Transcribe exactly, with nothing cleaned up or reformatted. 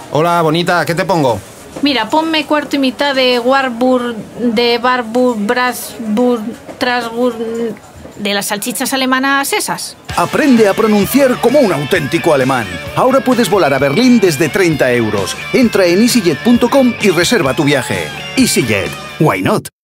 Hola, bonita, ¿qué te pongo? Mira, ponme cuarto y mitad de Warburg, de Barburg, Brasburg, Trasburg, de las salchichas alemanas esas. Aprende a pronunciar como un auténtico alemán. Ahora puedes volar a Berlín desde treinta euros. Entra en easyjet punto com y reserva tu viaje. EasyJet, why not?